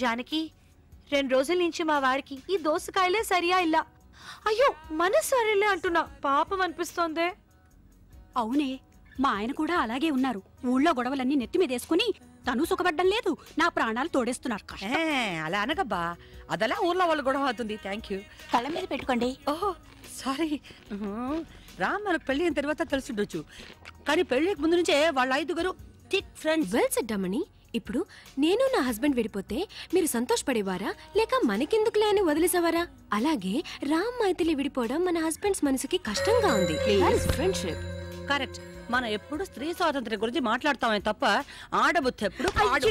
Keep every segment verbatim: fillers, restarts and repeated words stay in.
జానకి రెండు రోజుల నుంచి మా వాడికి ఈ దోసకాయలే సరియా ఇలా. అయ్యో మన సరేలే అంటున్నా, పాపం అనిపిస్తోందే. అవునే, మా ఆయన కూడా అలాగే ఉన్నారు. ఊళ్ళో గొడవలన్నీ నెత్తి మీద వేసుకుని తను సుఖపడ్డం లేదు, నా ప్రాణాలు తోడేస్తున్నారు. అలా అనగబ్బా, అదలా ఊర్లో వాళ్ళు గొడవ అవుతుంది. Thank you. కళ్ళ మీద పెట్టుకోండి. ఓహో సారీ. రామ్ మనకు పెళ్లి అయిన తర్వాత తెలిసిండొచ్చు, కానీ పెళ్లికి ముందు నుంచే వాళ్ళ ఐదుగురు థిక్ ఫ్రెండ్స్. వెల్ సెడ్ అమ్మని. ఇప్పుడు నేను నా హస్బెండ్ విడిపోతే మీరు సంతోషపడేవారా లేక మనకెందుకులే అని వదిలేసేవారా? అలాగే రామ్ మైథిలి విడిపోవడం మన హస్బెండ్స్ మనసుకి కష్టంగా ఉంది. Friendship correct. మనం ఎప్పుడు స్త్రీ స్వాతంత్ర్యం గురించి మాట్లాడతామే తప్ప ఆడబుద్ధి ఎప్పుడు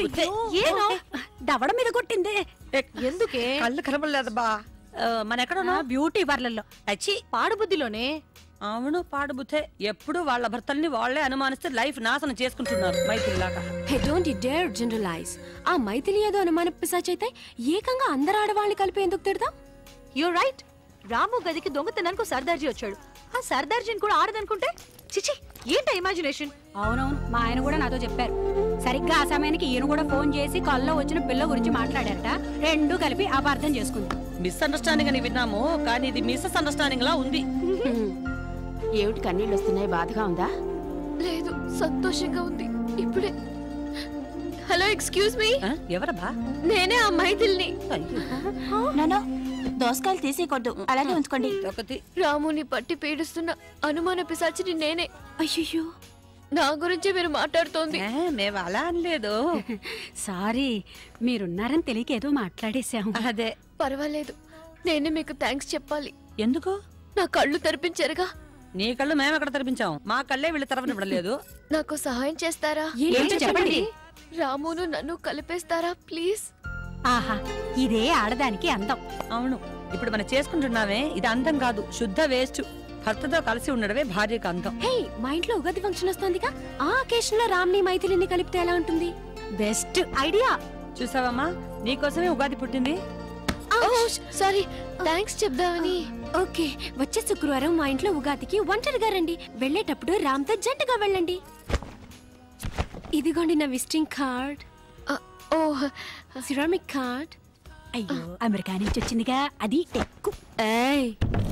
దవడ మీద కొట్టిందే. ఎందుకే? కళ్ళు కనబడలేదు బా. మన ఎక్కడున్నా? బ్యూటీ పార్లర్లో. అచ్చి పాడుబుద్ధిలోనే. అవును పాడుబుద్ధే. ఎప్పుడు వాళ్ళ భర్తల్ని వాళ్లే అనుమానిస్తే లైఫ్ నాశనం చేసుకుంటున్నారు మైథిలి లాగా. Hey don't you dare generalize. ఆ మైథిలి ఏదో అనుమాన పిశాచైతే ఏకంగా అందరు ఆడవాళ్ళని కలిపి ఎందుకు తిడతాం? You right. రాము గదికి దొంగతనానికి సర్దార్జీ వచ్చాడు. ఆ సర్దార్జీని కూడా ఆడదనుకుంటే చిచి, ఏంట ఇమాజినేషన్. అవునవును, మా ఆయన కూడా నాతో చెప్పారు. సరిగ్గా ఆ సమయానికి ఈయన కూడా ఫోన్ చేసి కల్లో వచ్చిన పిల్ల గురించి మాట్లాడారట. రెండు కలిపి అపార్థం చేసుకుంది. మిస్ అండర్స్టాండింగ్ అని విన్నాము, కానీ ఇది మిస్ అండర్స్టాండింగ్ లా ఉంది. ఏమిటి కన్నీళ్ళు వస్తున్నాయి? బాధగా ఉందా? లేదు, సంతోషంగా ఉంది. ఇప్పుడే. Hello, excuse me. ఎవరబ్బా? నేనే ఆ మైథిల్ని. నానో దోసకాయలు తీసేయకూడదు, అలాగే ఉంచుకోండి. రాముని పట్టి పీడిస్తున్న అనుమాన పిశాచిని నేనే. అయ్యో, నా గురించి మీరు మాట్లాడుతోంది. మేము అలా అనలేదు. సారీ, మీరున్నారని తెలియక ఏదో మాట్లాడేశాము. అదే. పర్వాలేదు, నేనే మీకు థ్యాంక్స్ చెప్పాలి. ఎందుకు? నా కళ్ళు తెరిపించారుగా. నీ కళ్ళు మేము ఎక్కడ తెరిపించాం? మా కళ్ళే వీళ్ళు తెరవనివ్వలేదు. నాకు సహాయం చేస్తారా? చెప్పండి. రామును నన్ను కలిపేస్తారా ప్లీజ్? ఆహా, ఇదే ఆడదానికి అందం. అవును, ఇప్పుడు మనం చేసుకుంటున్నామే ఇది అందం కాదు, శుద్ధ వేస్ట్. భర్తతో కలిసి ఉండడమే భార్యకు అందం. హే, మా ఇంట్లో ఉగాది ఫంక్షన్ వస్తుందిగా, ఆ అకేషన్ లో రామ్ని మైథిలిని కలిపితే ఎలా ఉంటుంది? Best idea. చూసావమ్మా, నీకోసమే ఉగాది పుట్టింది. సారీ, థ్యాంక్స్ చెప్దామని. ఓకే, వచ్చే శుక్రవారం మా ఇంట్లో ఉగాదికి ఒంటరిగా రండి. వెళ్ళేటప్పుడు రామ్తో జంటగా వెళ్ళండి. ఇదిగోండి నా విజిటింగ్ కార్డ్. ఓహ్, సిరామిక్ కార్డ్. అయ్యో, అమెరికా నుంచి వచ్చిందిగా, అది టెక్కు. ఏయ్,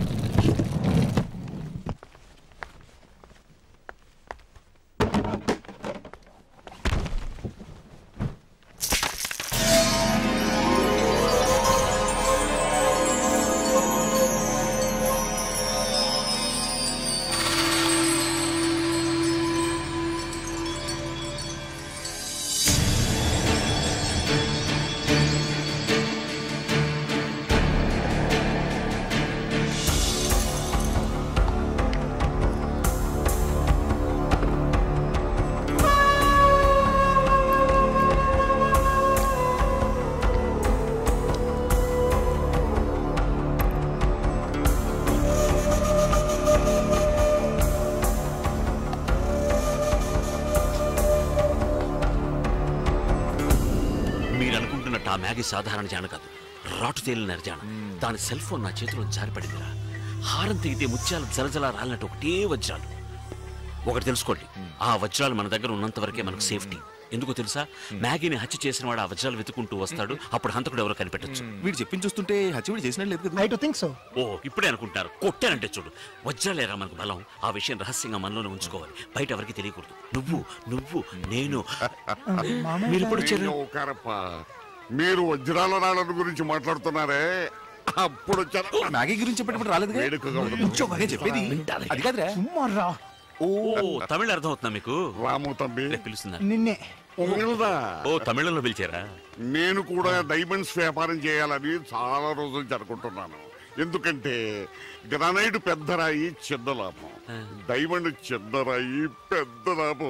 సాధారణ జాన కాదు, రాటు తేలిన జాన. దాని సెల్ ఫోన్ నా చేతిలో జారిపడిందిరా. హారం తెగితే ముత్యాలు జలజల రాలినట్టు ఒకటే వజ్రాలు. ఒకటి తెలుసుకోండి, ఆ వజ్రాలు మన దగ్గర ఉన్నంత వరకే మనకు సేఫ్టీ. ఎందుకో తెలుసా? మ్యాగీని హత్య చేసిన వాడు ఆ వజ్రాలు వెతుకుంటూ వస్తాడు, అప్పుడు హంతకుడు ఎవరో కనిపెట్టచ్చు. వీడు చెప్పింది చూస్తుంటే హత్య చేసినట్లేదు. ఓ, ఇప్పుడే అనుకుంటారు. కొట్టానంటే చూడు, వజ్రాలేరా మనకు బలం. ఆ విషయం రహస్యంగా మనలోనే ఉంచుకోవాలి, బయట ఎవరికి తెలియకూడదు. నువ్వు నువ్వు నేను మీరు ఇప్పుడు మీరు వజ్రాల రాళ్ళ గురించి మాట్లాడుతున్నారే, అప్పుడు మ్యాగీ గురించి చెప్పేటప్పుడు రాలేదు. చెప్పేది అది కాదురా. ఓ, తమిళ అర్థం అవుతుందా మీకు? రాము తమ్మి పిలుస్తున్నా నిన్నే. ఓ, తమిళంలో పిలిచారా? నేను కూడా డైమండ్స్ వ్యాపారం చేయాలని చాలా రోజులు జరుపుకుంటున్నాను. ఎందుకంటే గ్రానైట్ పెద్ద రాయి చిన్న లాభం, డైమండ్ చిన్న రాయి పెద్ద లాభం.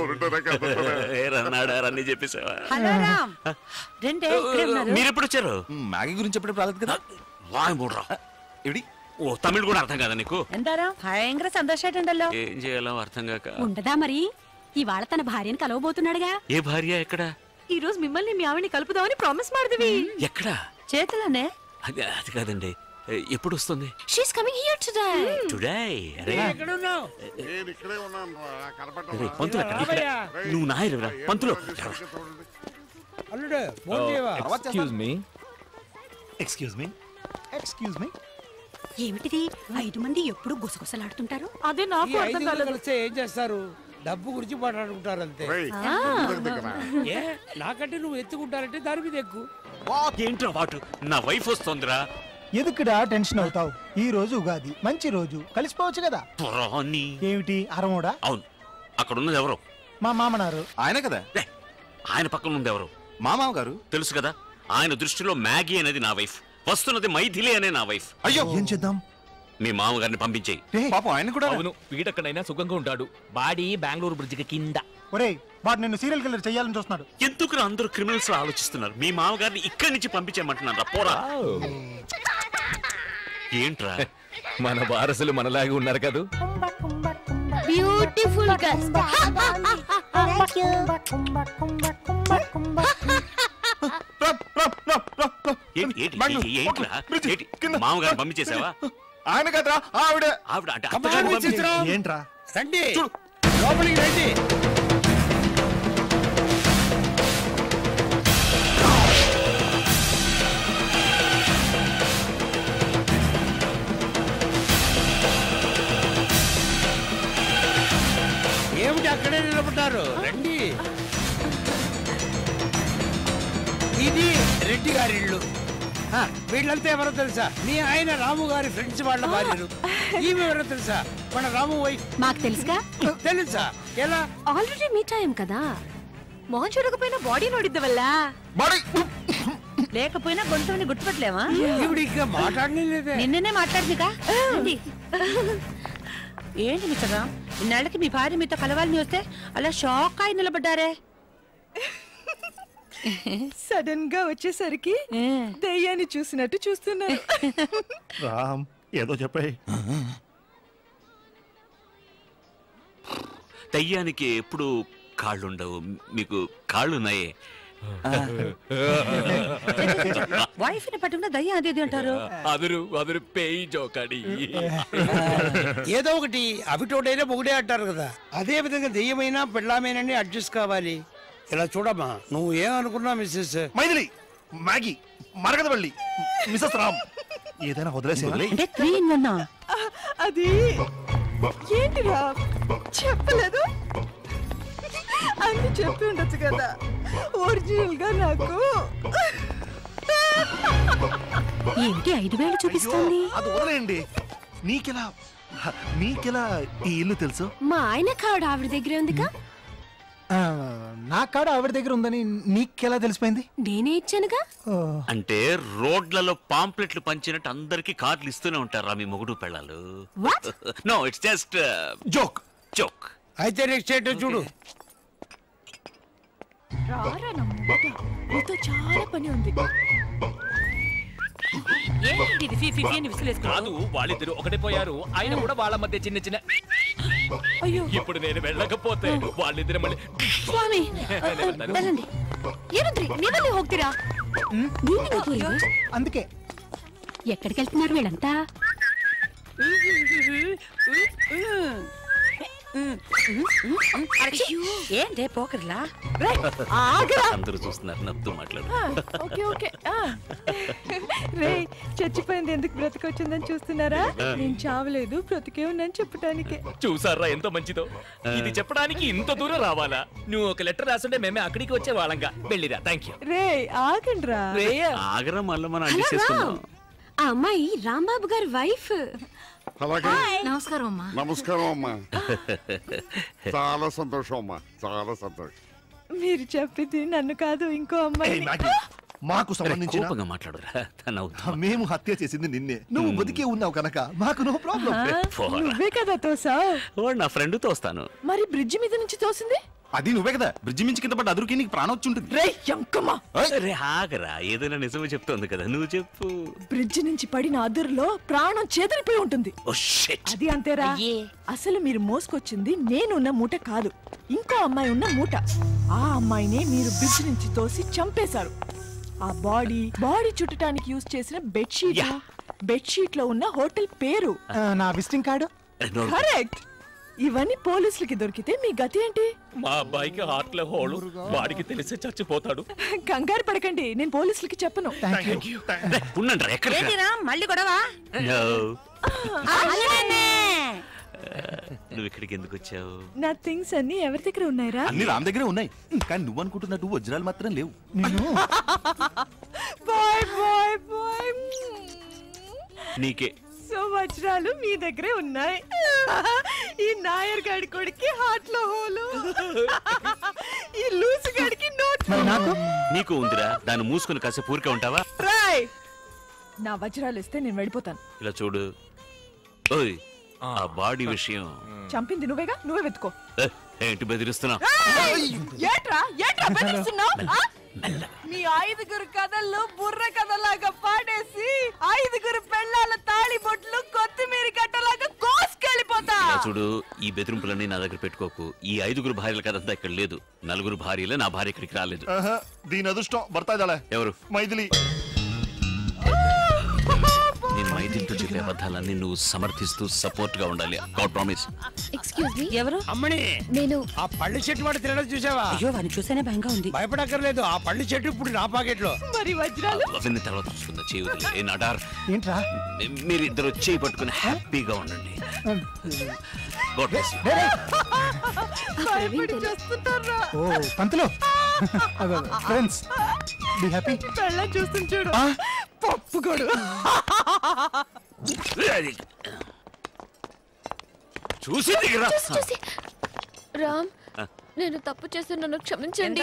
మీరు ఎప్పుడు వచ్చారు? మ్యాగీ గురించి చెప్పేటప్పుడు రాలేదు కదా. వాయమూడ్రా. ఏడి? ఓ, తమిళ్ కూడా అర్థం కాదా నీకు? ఎంతారా భయంకర సంతోషం. ఏం చేయాలో అర్థం కాక. ఉండదా మరి? ఇవాళ తన భార్యను కలవబోతున్నాడుగా. ఏ భార్య? ఎక్కడ? ఈ రోజు మిమ్మల్ని మీ ఆవిడని కలుపుదామని ప్రామిస్ మాడదివి. ఎక్కడ? చేతులనే. అది అది కాదండి, ఎప్పుడు వస్తుంది? She's coming here today. Today? అరే ఎక్కడున్నావు? నేను ఇక్కడే ఉన్నాను రా, కనపడరా? పంతులు ఎక్కడ? నువ్వు నాయరురా పంతులు. అల్లుడు ఫోన్ చేయవా? Excuse me excuse me excuse me ఏమిటిది ఐదు మంది ఎప్పుడు గుసగుసలాడుతుంటారు? అదే నాకు ఈ అర్థం ఐదుగురు కాలేదు. కలిస్తే ఏం చేస్తారు? డబ్బు గురించి మాట్లాడుకుంటారు అంతే. రేయ్, దగ్గర దగ్గర. ఏ నాకంటే నువ్వు ఎత్తుకుంటారంటే దాని మీద ఎక్కువ. ఏంట్రా వాటు నా వైఫ్ వస్తోందిరా. ఎదుకుడా టెన్షన్ అవుతావు? ఈ రోజు ఉగాది మంచి రోజు, కలిసిపోవచ్చు కదా. పురాణి. ఏమిటి అరమూడా? అవును, అక్కడ ఉన్నది ఎవరు? మా మామనారు. ఆయన కదా రే, ఆయన పక్కన ఉంది ఎవరు? మా మామ గారు. తెలుసు కదా, ఆయన దృష్టిలో మ్యాగీ అనేది నా వైఫ్, వస్తున్నది మైథిలి అనే నా వైఫ్. అయ్యో ఏం చేద్దాం? మీ మామగారిని పంపించేయి. పాపం ఆయన కూడా. అవును, వీడక్కడైనా సుఖంగా ఉంటాడు. బాడీ బెంగళూరు బ్రిడ్జికి కింద. ఒరేయ్, వాడు నిన్ను సీరియల్ కిల్లర్ చెయ్యాలని చూస్తున్నాడు. ఎందుకు అందరూ క్రిమినల్స్ ఆలోచిస్తున్నారు? మీ మామగారిని ఇక్కడి నుంచి పంపించేయమంటున్నారా? పోరా. ఏంట్రా, మన వారసులు మనలాగే ఉన్నారు కదా. Beautiful girls. ఏంటి ఏంటి ఏంట్రా? ఏంటి మామగారిని పంపించేసావా? ఆయన కదా ఆవిడ. ఆవిడ అంటే అత్తగారిని పంపించేసావా? ఏంట్రా? రండి లోపలికి రండి. ఏమిటి అక్కడే నిలబడ్డారు? రండి. ఇది రెడ్డి గారి ఇల్లు. ఆ, వీళ్ళంతా ఎవరో తెలుసా? మీ ఆయన రాము గారి ఫ్రెండ్స్ వాళ్ళ భార్యలు. ఈమె ఎవరో తెలుసా? మన రాము వైఫ్. మాకు తెలుసుగా. తెలుసా? ఎలా? ఆల్రెడీ మీట్ అయ్యాం కదా. మొహం చూడకపోయినా బాడీ నోడిద్ద వల్ల లేకపోయినా గొంతుని గుర్తుపట్టలేవా? ఈవిడ ఇంకా మాట్లాడలేదే. నిన్ననే మాట్లాడిందిగా. ఏంటి మిత్రరా, ఇన్నాళ్ళకి మీ భార్య మీతో కలవాలని వస్తే అలా షాక్ అయి నిలబడ్డారే? సడన్ గా వచ్చేసరికి దయ్యాన్ని చూసినట్టు చూస్తున్నారు. రామ్ ఏదో చెప్పాయి. దయ్యానికి ఎప్పుడు కాళ్ళుండవు, మీకు కాళ్ళున్నాయే. వైఫ్ ని పట్టుకున్న దయ్యం అదేది అంటారు. అదురు అదురు పేయి జోకడి. ఏదో ఒకటి అవిటోడైనా మొగుడే అంటారు కదా. అదే విధంగా దెయ్యమైనా పెళ్ళామేనని అడ్జస్ట్ కావాలి. ఇలా చూడమ్మా, నువ్వు ఏమనుకున్నా Mrs Maithili, Maggie, Maragathavalli, Mrs Ram ఏదైనా వదిలేసి అంటే త్రీ ఇన్ వన్. అది ఏంటిరా చెప్పలేదు? అన్ని చెప్పి ఉండొచ్చు కదా. ఒరిజినల్ గా నాకు ఏంటి ఐదు వేలు చూపిస్తుంది? అది వదిలేయండి. నీకెలా నీకెలా ఈ ఇల్లు తెలుసు? మా ఆయన కాడు ఆవిడ దగ్గరే ఉందిగా. నా కాడ ఆవిడ దగ్గర ఉందని నీకెలా తెలిసిపోయింది? నేనే ఇచ్చానుగా. అంటే రోడ్లలో పాంప్లెట్లు పంచినట్టు అందరికి కార్డులు ఇస్తూనే ఉంటారా మీ మొగుడు పెళ్ళాలు? No, it's just joke. Joke. అయితే నెక్స్ట్ ఏంటో చూడు. రారా నమ్ముతా, నీతో చాలా పని ఉంది. కాదు, వాళ్ళిద్దరు ఒకటే పోయారు. ఆయన కూడా వాళ్ళ మధ్య చిన్న చిన్న. అయ్యో, ఇప్పుడు నేను వెళ్ళకపోతే వాళ్ళిద్దరు మళ్ళీ. ಸ್ವಾಮಿ వెళ్ళండి. ಏನಂದ್ರಿ ನೀವಲ್ಲಿ ಹೋಗ್ತೀರಾ? అందుకే ఎక్కడికి వెళ్తున్నారు వీళ్ళంతా? ఏంటే పోకర్లా? అందరూ చూస్తున్నారు, నవ్వుతూ మాట్లాడు. Okay okay. రే, చచ్చిపోయింది ఎందుకు బ్రతికొచ్చిందని చూస్తున్నారా? నేను చావలేదు, బ్రతికే ఉన్నాను చెప్పటానికే. చూసారా ఎంత మంచిదో. ఇది చెప్పడానికి ఇంత దూరం రావాలా? నువ్వు ఒక లెటర్ రాసుంటే మేమే అక్కడికి వచ్చే వాళ్ళంగా. వెళ్ళిరా. Thank you. రే ఆగండ్రా. ఆగరా, మళ్ళీ మనం అడ్జస్ట్ చేసుకుందాం. ఆ అమ్మాయి రాంబాబు గారి వైఫ్. అలాగే. నమస్కారం అమ్మా. నమస్కారం అమ్మా. చాలా సంతోషం అమ్మా, చాలా సంతోషం. మీరు చెప్పింది నన్ను కాదు, ఇంకో అమ్మాయి. మాకు సంబంధించిన కోపంగా మాట్లాడురా. మేము హత్య చేసింది నిన్నే. నువ్వు బతికే ఉన్నావు కనుక మాకు నో ప్రాబ్లం. నువ్వే కదా తోసావు. నా ఫ్రెండ్ తోస్తాను. మరి బ్రిడ్జి మీద నుంచి తోసింది? అది నువ్వే కదా. బ్రిడ్జి మించి కింద పడ్డ అదురుకి నీకు ప్రాణం వచ్చి ఉంటుంది. రే ఎంకమ్మా, రే ఆగరా, ఏదైనా నిజమే చెప్తోంది కదా, నువ్వు చెప్పు. బ్రిడ్జి నుంచి పడిన అదురులో ప్రాణం చేదరిపోయి ఉంటుంది. అది అంతేరా. అసలు మీరు మోసుకొచ్చింది నేనున్న మూట కాదు, ఇంకో అమ్మాయి ఉన్న మూట. ఆ అమ్మాయినే మీరు బ్రిడ్జి నుంచి తోసి చంపేశారు. ఆ బాడీ బాడీ చుట్టడానికి యూజ్ చేసిన బెడ్షీట్, బెడ్షీట్ లో ఉన్న హోటల్ పేరు. నా విజిటింగ్ కార్డు. కరెక్ట్. ఇవన్నీ పోలీసులకి దొరికితే మీ గతి ఏంటి? మా అబ్బాయికి హార్ట్ లో హోలు, వాడికి తెలిసే చచ్చిపోతాడు. కంగారు పడకండి, నేను పోలీసులకి చెప్పను. మళ్ళీ గొడవ? నువ్వు ఇక్కడికి ఎందుకు వచ్చావు? నా థింగ్స్ అన్ని ఎవరి దగ్గర ఉన్నాయిరా? అన్ని రామ్ దగ్గరే ఉన్నాయి, కానీ నువ్వు అనుకుంటున్నట్టు వజ్రాలు మాత్రం లేవు. Bye bye bye. నీకే సో వజ్రాలు మీ దగ్గరే ఉన్నాయి. ఈ నాయర్ గాడి కొడుకి హార్ట్ లో హోలు, ఈ లూసు గాడికి నోట్. నీకు ఉందిరా, దాన్ని మూసుకుని కాసేపు ఊరికే ఉంటావా? రాయ్, నా వజ్రాలు ఇస్తే నేను వెళ్ళిపోతాను. ఇలా చూడు, ఓయ్ ఆ బాడీ విషయం చంపింది నువ్వేగా, నువ్వే వెతుకో. ఏంటి బెదిరిస్తున్నావు? ఏట్రా ఏట్రా బెదిరిస్తున్నావు? మీ ఐదుగురు కథల్లో బుర్ర కథలాగా పాడేసి ఐదుగురు పెళ్ళాల తాళి బొట్లు కొత్తిమీర కట్టలాగా కోసుకెళ్ళిపోతా. చూడు, ఈ బెదిరింపులన్నీ నా దగ్గర పెట్టుకోకు. ఈ ఐదుగురు భార్యల కథంతా ఇక్కడ లేదు. నలుగురు భార్యలే, నా భార్య ఇక్కడికి రాలేదు. దీని అదృష్టం భర్త ఎవరు? మైథిలి. నేను మైథిలితో చెప్పే అబద్ధాలన్నీ నువ్వు సమర్థిస్తూ సపోర్ట్ గా ఉండాలి. God promise. Excuse me. ఎవరు? అమ్మని, నేను ఆ పళ్ళు చెట్టు వాడు తినడం చూసావా? అయ్యో, వాడిని చూసేనే భయంగా ఉంది. భయపడక్కర్లేదు, ఆ పళ్ళు చెట్టు ఇప్పుడు నా పాకెట్ లో. మరి వజ్రాలు అవన్నీ తర్వాత చూసుకుందా. చేయుదులే. ఏ నడార్, ఏంట్రా మీరిద్దరు చేయి పట్టుకుని హ్యాపీగా ఉండండి. God bless you. భయపడి చేస్తున్నారా? ఓ పంతులు, ఫ్రెండ్స్ బి హ్యాపీ. పెళ్ళని చూస్తుంది చూడు, పప్పుగోడు. చూసి రామ్, నేను తప్పు చేసి నన్ను క్షమించండి.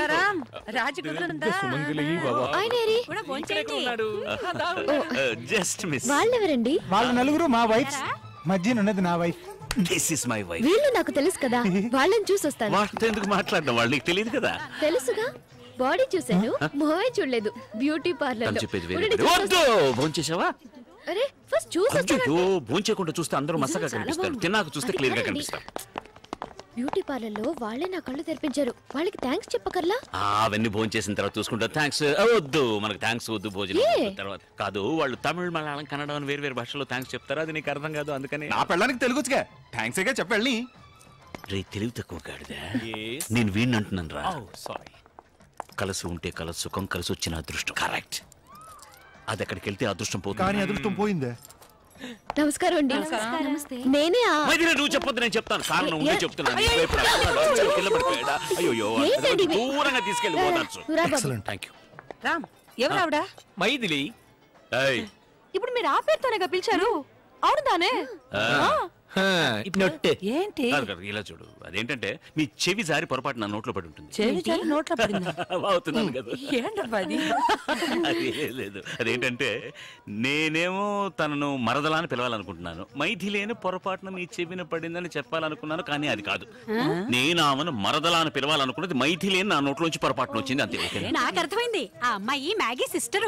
Just miss. వాళ్ళెవరండి? వాళ్ళ నలుగురు మా వైఫ్, మధ్యన ఉన్నది నా wife. This is my wife. వీళ్ళు నాకు తెలుసు కదా, వాళ్ళని చూసి వస్తాను. వాళ్ళతో ఎందుకు మాట్లాడడం, వాళ్ళు నీకు తెలియదు కదా. తెలుసుగా, బాడీ చూసాను, మొహమే చూడలేదు. బ్యూటీ పార్లర్ వద్దు. భోంచేసావా? అరే ఫస్ట్ చూసి అయ్యో, భోంచేయకుండా చూస్తే అందరూ మసగా కనిపిస్తారు, తిన్నాక చూస్తే క్లియర్ గా కనిపిస్తారు. బ్యూటీ పార్లర్ లో వాళ్ళే నా కళ్ళు తెరిపించారు, వాళ్ళకి థ్యాంక్స్ చెప్పకర్లా? అవన్నీ భోంచేసిన తర్వాత చూసుకుంటా. థ్యాంక్స్ వద్దు, మనకు థ్యాంక్స్ వద్దు. భోజనం తర్వాత కాదు, వాళ్ళు తమిళ, మలయాళం, కన్నడ అని వేరు వేరు భాషలో థ్యాంక్స్ చెప్తారు. అది నీకు అర్థం కాదు, అందుకని. నా పెళ్ళానికి తెలుగుగా థ్యాంక్స్ గా చెప్పండి. రే తెలివి తక్కువ కాడిదా, నేను వీడిని అంటున్నాను రా. సారీ. కలిసి ఉంటే కలసి సుఖం, కలిసి వచ్చిన అదృష్టం. కరెక్ట్. అది ఎక్కడికి వెళ్తే అదృష్టం పోతుంది. కానీ అదృష్టం పోయిందే. నమస్కారం అండి. నమస్తే. నేనే. నువ్వు చెప్పొద్దు, నేను చెప్తాను. కారణం ఉంటే చెప్తున్నాను. అయ్యో, దూరంగా తీసుకెళ్ళి పోతాను. Thank you. రామ్, ఎవరు ఆవిడ? మైథిలి. ఇప్పుడు మీరు ఆ పేరుతోనే పిలిచారు? అవును దానే. ఏంటి? ఇలా చూడు, అదేంటంటే మీ చెవి జారి పొరపాటు నా నోట్లో పడి ఉంటుంది. చెవి జారి నోట్లో పడిందా? అవుతున్నాను కదా. ఏంటబ్బా అది? అదే లేదు, అదేంటంటే నేనేమో తనను మరదలా అని పిలవాలనుకుంటున్నాను. మైథిలేని పొరపాటున మీ చెవిన పడిందని చెప్పాలనుకున్నాను, కానీ అది కాదు. నేను ఆమెను మరదలా అని పిలవాలనుకున్నది, మైథిలేని నా నోట్లోంచి పొరపాటున వచ్చింది, అంతే. నాకు అర్థమైంది, ఆ అమ్మాయి మ్యాగీ సిస్టరు.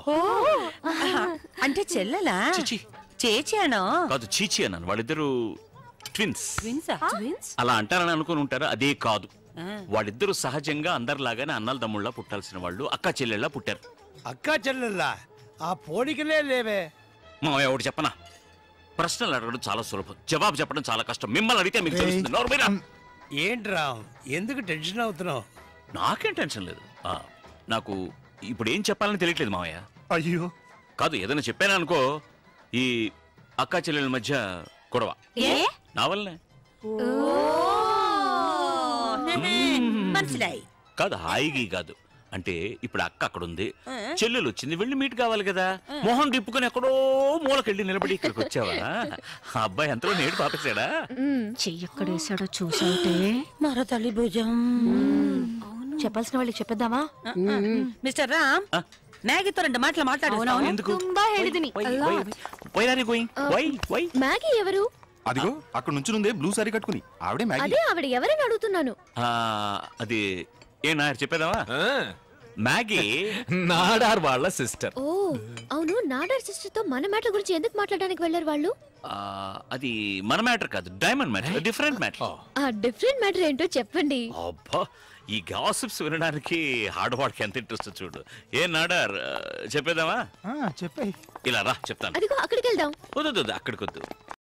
అంటే చెల్లెలా? చేచి అనో కాదు, చీచి అన్నాను. వాళ్ళిద్దరు ట్విన్స్. ట్విన్స్ అలా అంటారని అనుకుని ఉంటారు, అదే కాదు. వాళ్ళిద్దరు సహజంగా అందరిలాగానే అన్నల తమ్ముళ్ళ పుట్టాల్సిన వాళ్ళు, అక్క చెల్లెళ్ళ పుట్టారు. అక్క చెల్లెల్లా? ఆ పోలికలే లేవే. మా ఎవడు చెప్పనా, ప్రశ్నలు అడగడం చాలా సులభం, జవాబు చెప్పడం చాలా కష్టం. మిమ్మల్ని అడిగితే మీకు తెలుస్తుంది. ఏంటి రామ్, ఎందుకు టెన్షన్ అవుతున్నావు? నాకేం టెన్షన్ లేదు. నాకు ఇప్పుడు ఏం చెప్పాలని తెలియట్లేదు మావయ్య. అయ్యో కాదు, ఏదైనా చెప్పాను అనుకో, ఈ అక్క చెల్లెల మధ్య గొడవ నా వల్లనే. కాదు, హాయిగా కాదు. అంటే ఇప్పుడు అక్క అక్కడ ఉంది, చెల్లెలు వచ్చింది, వెళ్ళి మీట్ కావాలి కదా. మొహం తిప్పుకొని ఎక్కడో మూలకెళ్ళి నిలబడి ఇక్కడికి వచ్చావా? ఆ అబ్బాయి ఎంతలో నేడు పాపేశాడా? చెయ్యక్కడేసాడో చూసావుతే మరో తల్లి భుజం. చెప్పాల్సిన వాళ్ళకి చెప్పేద్దామా? మిస్టర్ రామ్, మ్యాగీతో రెండు మాటలు మాట్లాడు. మ్యాగీ ఎవరు? అదిగో అక్కడ నుంచి నుండే బ్లూ సారీ కట్టుకుని ఆవిడే మ్యాగీ. అదే ఆవిడ ఎవరని అడుగుతున్నాను. అది ఏ నాయర్ చెప్పేదావా? మ్యాగీ నాడార్ వాళ్ళ సిస్టర్. ఓ అవును, నాడార్ సిస్టర్ తో మన మ్యాటర్ గురించి ఎందుకు మాట్లాడడానికి వెళ్ళారు వాళ్ళు? అది మన మ్యాటర్ కాదు, డైమండ్ మ్యాటర్, డిఫరెంట్ మ్యాటర్. ఆ డిఫరెంట్ మ్యాటర్ ఏంటో చెప్పండి. అబ్బా, ఈ గాసిప్స్ వినడానికి ఆడవాడికి ఎంత ఇంట్రెస్ట్ చూడు. ఏ నాడార్ చెప్పేదావా? చెప్పే. ఇలా రా చెప్తాను. అదిగో అక్కడికి వెళ్దాం. వద్దు, అక్కడికి వద్దు.